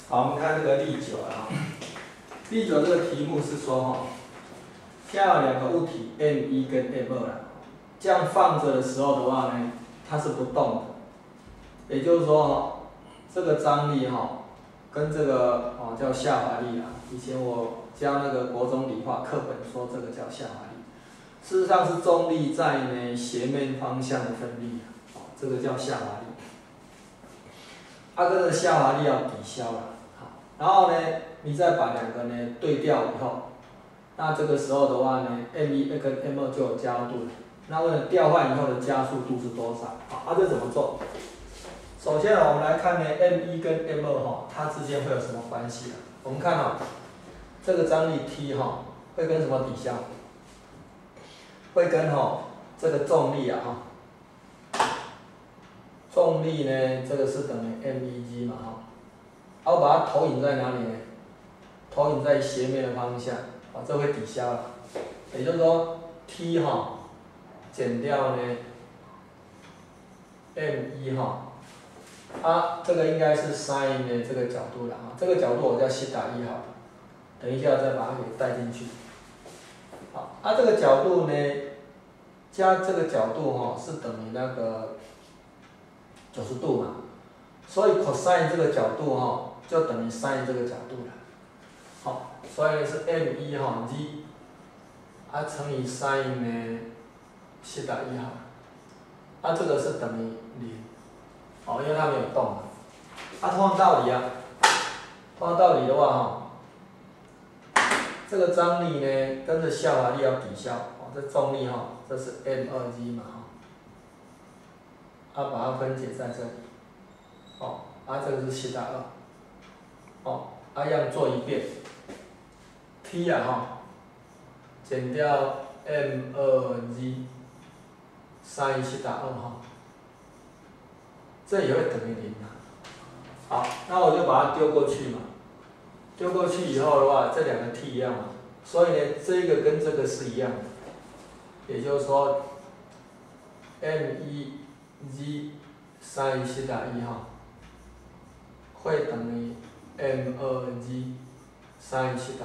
好，我们看这个例9啊。例9这个题目是说哈，现在有两个物体 M1 跟 M2啦，这样放着的时候的话呢，它是不动的。也就是说哈，这个张力哈，跟这个叫下滑力啊。以前我教那个国中理化课本说这个叫下滑力，事实上是重力在呢斜面方向的分力啊，这个叫下滑力。它跟这个下滑力要抵消了。然后呢，你再把两个呢对调以后，那这个时候的话呢 ，M1 跟 M2 就有加速度了。那为了调换以后的加速度是多少？好，这怎么做？首先我们来看呢 ，M1 跟 M2 它之间会有什么关系？我们看这个张力 T 会跟什么抵消？会跟这个重力重力呢，这个是等于 M1G 嘛我把它投影在哪里呢？投影在斜面的方向，这会抵消了。也就是说 ，T 减掉呢 M1 这个应该是 sin 呢这个角度了这个角度我叫西塔1好了，等一下再把它给带进去。好，这个角度呢，加这个角度是等于那个90度嘛，所以 cos 这个角度就等于 sin 这个角度了。好，所以是 M1 G 乘以 sin 呢西塔1这个是等于0，因为它没有动嘛。同样道理同样道理的话这个张力呢跟着下滑力要抵消，这重力这是 M2G 嘛把它分解在这里，这个是西塔2，一样做一遍 ，T 减掉 M2G sin 西塔2这也会等于0好，那我就把它丢过去嘛，丢过去以后的话，这两个 T 一样嘛，所以呢，这个跟这个是一样的，也就是说 M1G sin 西塔1会等于 M2G sin 西塔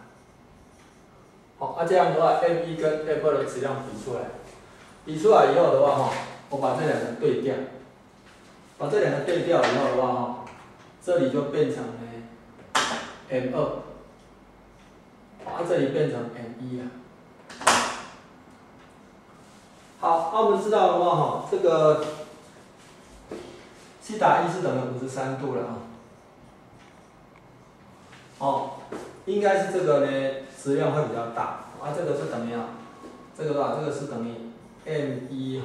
2这样的话 M1 跟 M2 的质量比出来，比出来以后的话我把这两个对调，把这两个对调以后的话这里就变成呢 M2，这里变成 M1 了。好，我们知道的话这个西塔1是等于53度了应该是这个呢质量会比较大这个是等于这个是等于 M1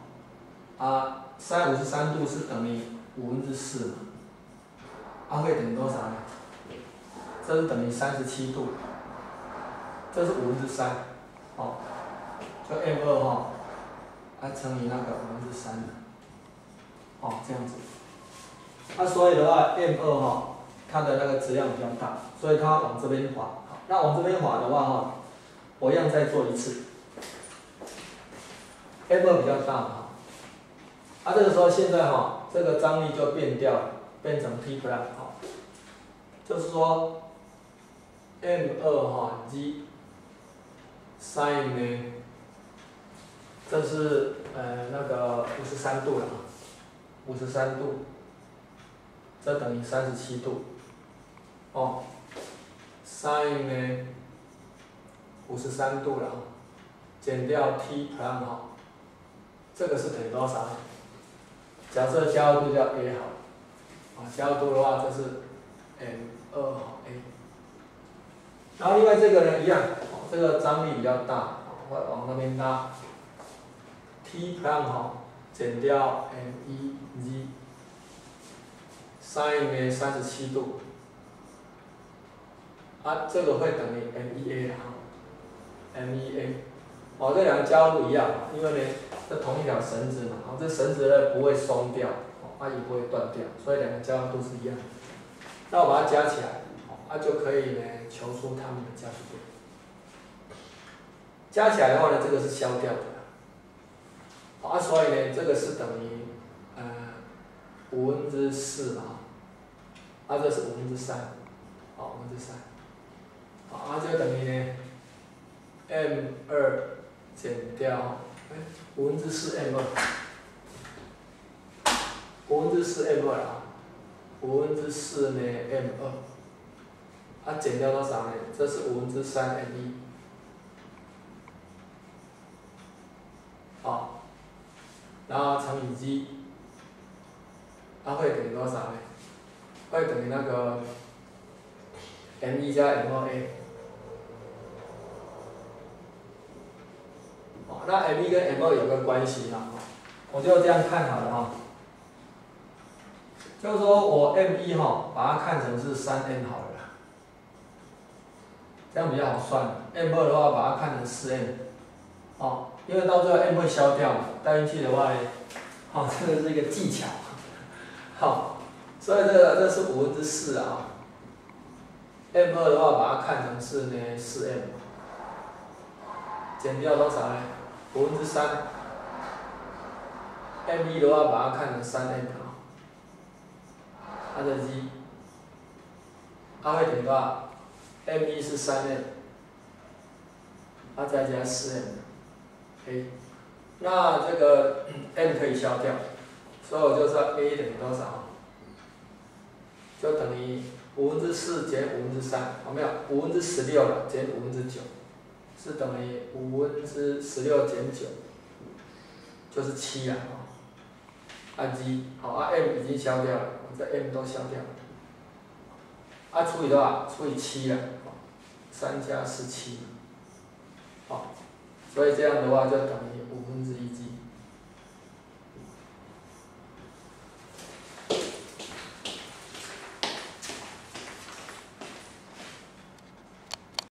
sin 53度是等于4%嘛，会等于多少呢？这是等于37度，这是3%就 M2 乘以那个3%这样子。所以的话 M2 它的那个质量比较大，所以它往这边滑。那往这边滑的话我一样再做一次。M2 比较大嘛这个时候现在这个张力就变掉了，变成 T prime 就是说 M2 G sin 呢，这是那个53度了53度，这等于37度sin 呢53度了减掉 T prime 这个是等于多少？假设加速度叫 A 好了，加速度的话这是 M2A， 然后另外这个呢一样，这个张力比较大，会往那边拉 ，T prime 减掉 M1G sin 呢37度，这个会等于 M1A 了，M1A。这两个加速度一样，因为呢，这同一条绳子嘛，这绳子呢不会松掉，也不会断掉，所以两个加速度是一样的。那我把它加起来，就可以呢求出它们的加速度。加起来的话呢，这个是消掉的，所以呢，这个是等于4%嘛， 啊这是3/5，好3/5，好啊就等于呢 m2减掉4m2，4m2啦，4呢 m2，啊减掉多少呢？这是3m1，好，然后乘以 g， 它会等于多少呢？会等于那个 m1 加 m2a。那 m1 跟 m2 有个关系啦，我就这样看好了哈。就是说我 m1 把它看成是3m 好了啦，这样比较好算。m2 的话把它看成4m，因为到最后 m 会消掉嘛，带进去的话呢，这个是一个技巧，所以这是4/5啊。m2 的话把它看成是呢 4m， 减掉多少呢？3/5。m1 的话把它看成3m， 它的 g， 它会等于多少 ？m1 是3m， 再加 4m， 那这个 m 可以消掉，所以我就说 a 等于多少？就等于4减3/5，没有16了，减9/5，是等于16减9，就是7了g， m 已经消掉了，这 m 都消掉了，除以多少？除以7了，3加17，所以这样的话就等于1/5。